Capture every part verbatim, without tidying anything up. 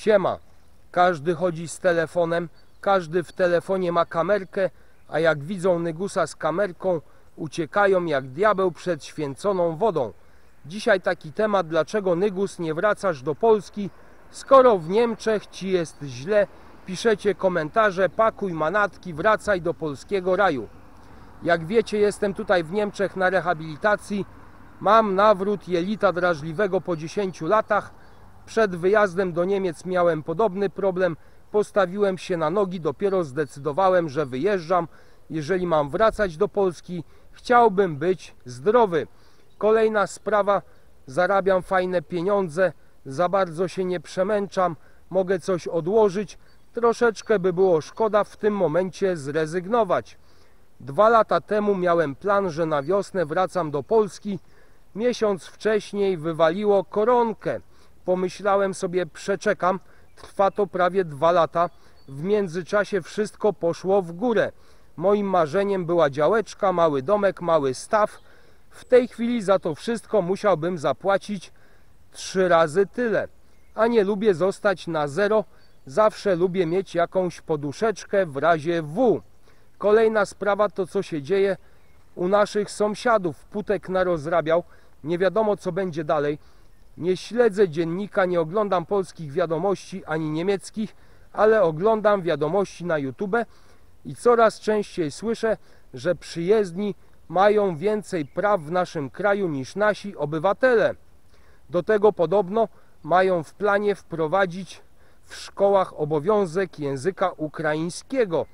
Siema, każdy chodzi z telefonem, każdy w telefonie ma kamerkę, a jak widzą Nygusa z kamerką, uciekają jak diabeł przed święconą wodą. Dzisiaj taki temat, dlaczego Nygus nie wracasz do Polski, skoro w Niemczech ci jest źle. Piszecie komentarze, pakuj manatki, wracaj do polskiego raju. Jak wiecie, jestem tutaj w Niemczech na rehabilitacji. Mam nawrót jelita drażliwego po dziesięciu latach. Przed wyjazdem do Niemiec miałem podobny problem. Postawiłem się na nogi, dopiero zdecydowałem, że wyjeżdżam. Jeżeli mam wracać do Polski, chciałbym być zdrowy. Kolejna sprawa, zarabiam fajne pieniądze, za bardzo się nie przemęczam, mogę coś odłożyć. Troszeczkę by było szkoda w tym momencie zrezygnować. Dwa lata temu miałem plan, że na wiosnę wracam do Polski. Miesiąc wcześniej wywaliło koronkę. Pomyślałem sobie, przeczekam. Trwa to prawie dwa lata. W międzyczasie wszystko poszło w górę. Moim marzeniem była działeczka, mały domek, mały staw. W tej chwili za to wszystko musiałbym zapłacić trzy razy tyle. A nie lubię zostać na zero. Zawsze lubię mieć jakąś poduszeczkę w razie W. Kolejna sprawa to, co się dzieje u naszych sąsiadów. Putek narozrabiał. Nie wiadomo, co będzie dalej. Nie śledzę dziennika, nie oglądam polskich wiadomości ani niemieckich, ale oglądam wiadomości na YouTube i coraz częściej słyszę, że przyjezdni mają więcej praw w naszym kraju niż nasi obywatele. Do tego podobno mają w planie wprowadzić w szkołach obowiązek języka ukraińskiego.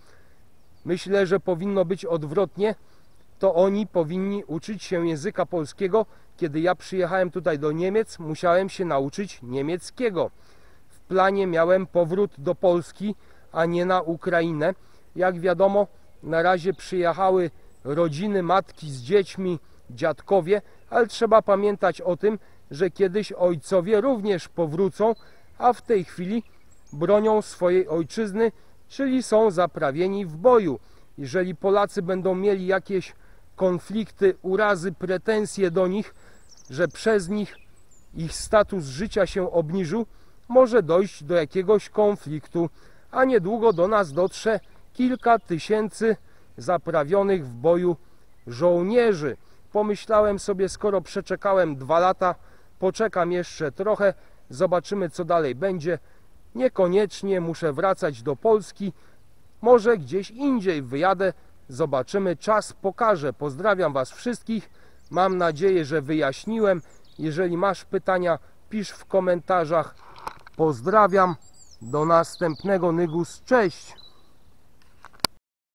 Myślę, że powinno być odwrotnie. To oni powinni uczyć się języka polskiego. Kiedy ja przyjechałem tutaj do Niemiec, musiałem się nauczyć niemieckiego. W planie miałem powrót do Polski, a nie na Ukrainę. Jak wiadomo, na razie przyjechały rodziny, matki z dziećmi, dziadkowie, ale trzeba pamiętać o tym, że kiedyś ojcowie również powrócą, a w tej chwili bronią swojej ojczyzny, czyli są zaprawieni w boju. Jeżeli Polacy będą mieli jakieś konflikty, urazy, pretensje do nich, że przez nich ich status życia się obniżył, może dojść do jakiegoś konfliktu, a niedługo do nas dotrze kilka tysięcy zaprawionych w boju żołnierzy. Pomyślałem sobie, skoro przeczekałem dwa lata, poczekam jeszcze trochę, zobaczymy, co dalej będzie. Niekoniecznie muszę wracać do Polski, może gdzieś indziej wyjadę, zobaczymy, czas pokaże. Pozdrawiam Was wszystkich, mam nadzieję, że wyjaśniłem. Jeżeli masz pytania, pisz w komentarzach. Pozdrawiam, do następnego. Nygus, cześć!